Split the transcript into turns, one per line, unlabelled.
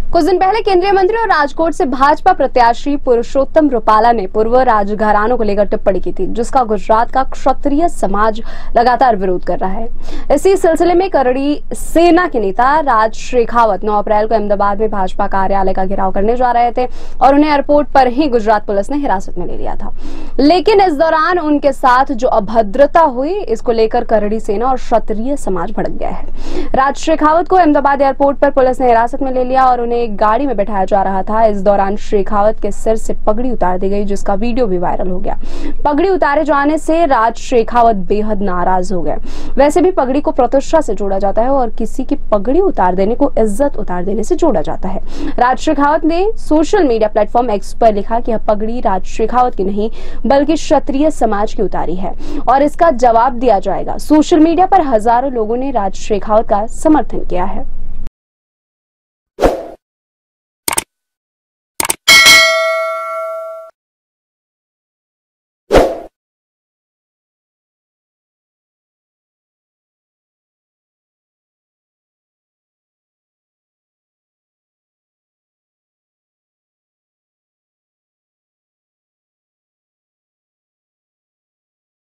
कुछ दिन पहले केंद्रीय मंत्री और राजकोट से भाजपा प्रत्याशी पुरुषोत्तम रूपाला ने पूर्व राजघरानों को लेकर टिप्पणी की थी, जिसका गुजरात का क्षत्रिय समाज लगातार विरोध कर रहा है। इसी सिलसिले में करड़ी सेना के नेता राज शेखावत 9 अप्रैल को अहमदाबाद में भाजपा कार्यालय का घेराव करने जा रहे थे और उन्हें एयरपोर्ट पर ही गुजरात पुलिस ने हिरासत में ले लिया था। लेकिन इस दौरान उनके साथ जो अभद्रता हुई, इसको लेकर करड़ी सेना और क्षत्रिय समाज भड़क गया है। राज शेखावत को अहमदाबाद एयरपोर्ट पर पुलिस ने हिरासत में ले लिया और उन्हें एक गाड़ी में बैठाया जा रहा था। इस दौरान शेखावत के सिर से पगड़ी उतार दी गई, जिसका वीडियो भी वायरल हो गया। पगड़ी उतारे जाने से राज शेखावत बेहद नाराज हो गए। वैसे भी पगड़ी को प्रतिष्ठा से जोड़ा जाता है और किसी की पगड़ी उतार देने को इज्जत उतार देने से जोड़ा जाता है। राज शेखावत ने सोशल मीडिया प्लेटफॉर्म एक्स पर लिखा कि यह पगड़ी राज शेखावत की नहीं बल्कि क्षत्रिय समाज की उतारी है और इसका जवाब दिया जाएगा। सोशल मीडिया पर हजारों लोगों ने राज शेखावत का समर्थन किया है।